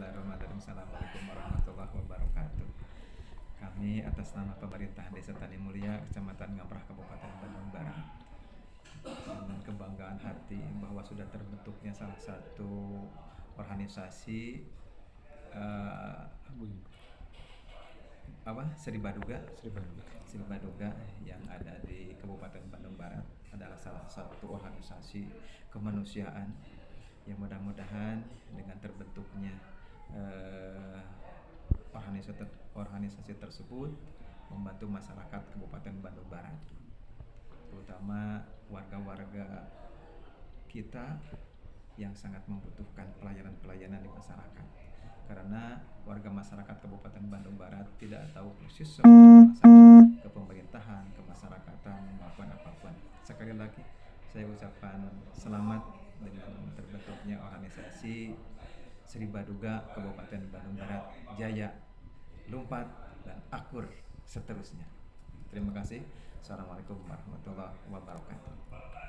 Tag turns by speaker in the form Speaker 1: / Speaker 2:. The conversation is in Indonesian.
Speaker 1: Bismillahirrahmanirrahim. Assalamualaikum warahmatullahi wabarakatuh. Kami atas nama Pemerintahan Desa Tani Mulia, Kecamatan Ngamprah, Kabupaten Bandung Barat, dengan kebanggaan hati bahwa sudah terbentuknya salah satu organisasi Sri Baduga yang ada di Kabupaten Bandung Barat adalah salah satu organisasi kemanusiaan yang mudah-mudahan dengan terbentuknya organisasi tersebut membantu masyarakat Kabupaten Bandung Barat, terutama warga-warga kita yang sangat membutuhkan pelayanan-pelayanan di masyarakat. Karena warga masyarakat Kabupaten Bandung Barat tidak tahu persis ke pemerintahan, ke masyarakatan maupun apapun. Sekali lagi saya ucapkan selamat dengan terbentuknya organisasi Sri Baduga Kabupaten Bandung Barat, jaya, lumpat, dan akur seterusnya. Terima kasih. Assalamualaikum warahmatullahi wabarakatuh.